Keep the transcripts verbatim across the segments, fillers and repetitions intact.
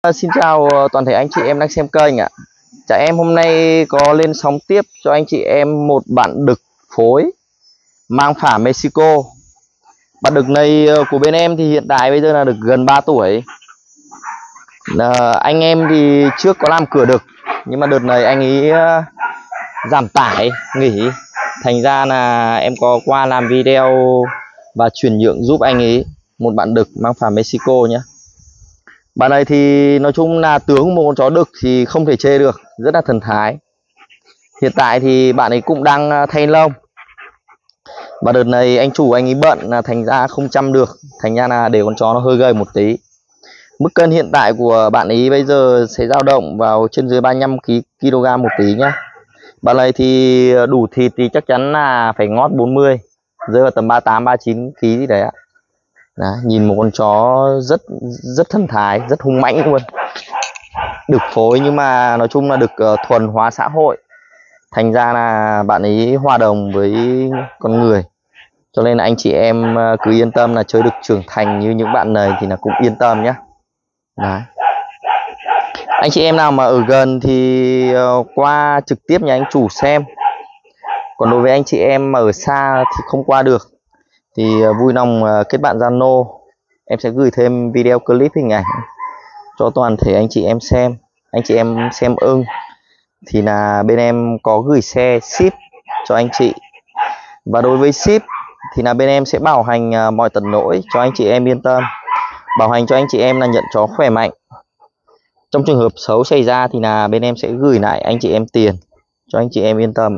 Ờ, Xin chào ờ, toàn thể anh chị em đang xem kênh ạ. Chả em hôm nay có lên sóng tiếp cho anh chị em một bạn đực phối mang phả Mexico. Bạn đực này ờ, của bên em thì hiện tại bây giờ là được gần ba tuổi. Ờ, anh em thì trước có làm cửa đực, nhưng mà đợt này anh ấy ờ, giảm tải nghỉ, thành ra là em có qua làm video và chuyển nhượng giúp anh ấy một bạn đực mang phả Mexico nhé. Bạn này thì nói chung là tướng một con chó đực thì không thể chê được, rất là thần thái. Hiện tại thì bạn ấy cũng đang thay lông, và đợt này anh chủ anh ấy bận là thành ra không chăm được, thành ra là để con chó nó hơi gầy một tí. Mức cân hiện tại của bạn ấy bây giờ sẽ dao động vào trên dưới ba mươi lăm ki lô gam một tí nhá. Bạn này thì đủ thịt thì chắc chắn là phải ngót bốn mươi, rơi vào tầm ba mươi tám ba mươi chín ki lô gam gì đấy ạ. Đấy, nhìn một con chó rất rất thần thái, rất hung mãnh luôn. Đực phối nhưng mà nói chung là đực uh, thuần hóa xã hội, thành ra là bạn ấy hòa đồng với con người, cho nên là anh chị em uh, cứ yên tâm là chơi đực trưởng thành như những bạn này thì là cũng yên tâm nhé. Đấy. Anh chị em nào mà ở gần thì uh, qua trực tiếp nhà anh chủ xem, còn đối với anh chị em mà ở xa thì không qua được thì uh, vui lòng uh, kết bạn Zalo, em sẽ gửi thêm video clip hình ảnh cho toàn thể anh chị em xem. Anh chị em xem ưng thì là bên em có gửi xe ship cho anh chị, và đối với ship thì là bên em sẽ bảo hành uh, mọi tận lỗi cho anh chị em yên tâm, bảo hành cho anh chị em là nhận chó khỏe mạnh. Trong trường hợp xấu xảy ra thì là bên em sẽ gửi lại anh chị em tiền cho anh chị em yên tâm.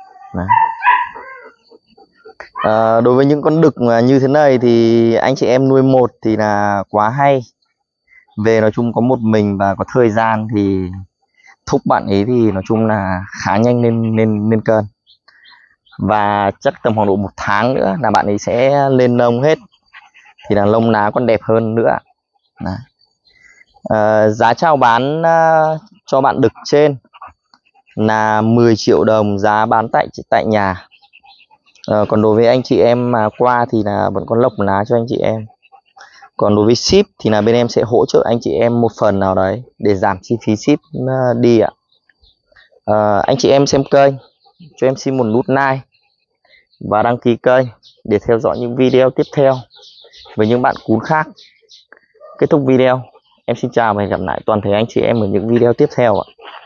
À, đối với những con đực mà như thế này thì anh chị em nuôi một thì là quá hay, về nói chung có một mình và có thời gian thì thúc bạn ấy thì nói chung là khá nhanh lên lên lên cân, và chắc tầm khoảng độ một tháng nữa là bạn ấy sẽ lên lông hết, thì là lông lá còn đẹp hơn nữa. À, giá chào bán uh, cho bạn đực trên là mười triệu đồng giá bán tại tại nhà. À, còn đối với anh chị em mà qua thì là vẫn có lộc lá cho anh chị em. Còn đối với ship thì là bên em sẽ hỗ trợ anh chị em một phần nào đấy để giảm chi phí ship uh, đi ạ. À, anh chị em xem kênh cho em xin một nút like và đăng ký kênh để theo dõi những video tiếp theo với những bạn cún khác. Kết thúc video, em xin chào và hẹn gặp lại toàn thể anh chị em ở những video tiếp theo ạ.